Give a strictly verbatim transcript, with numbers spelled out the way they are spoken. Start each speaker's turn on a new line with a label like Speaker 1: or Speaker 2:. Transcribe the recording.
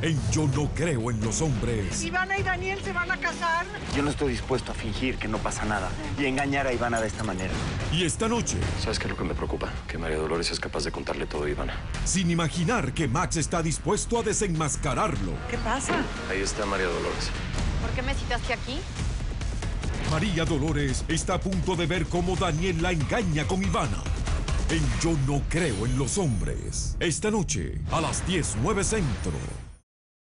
Speaker 1: En Yo no creo en los hombres.
Speaker 2: ¿Ivana y Daniel se van a casar?
Speaker 3: Yo no estoy dispuesto a fingir que no pasa nada y engañar a Ivana de esta manera.
Speaker 1: Y esta noche,
Speaker 4: ¿Sabes qué es lo que me preocupa? Que María Dolores es capaz de contarle todo a Ivana.
Speaker 1: sin imaginar que Max está dispuesto a desenmascararlo,
Speaker 2: ¿Qué pasa?
Speaker 4: Ahí está María Dolores.
Speaker 5: ¿Por qué me citaste aquí?
Speaker 1: María Dolores está a punto de ver cómo Daniel la engaña con Ivana. En Yo no creo en los hombres. Esta noche, a las diez, nueve Centro.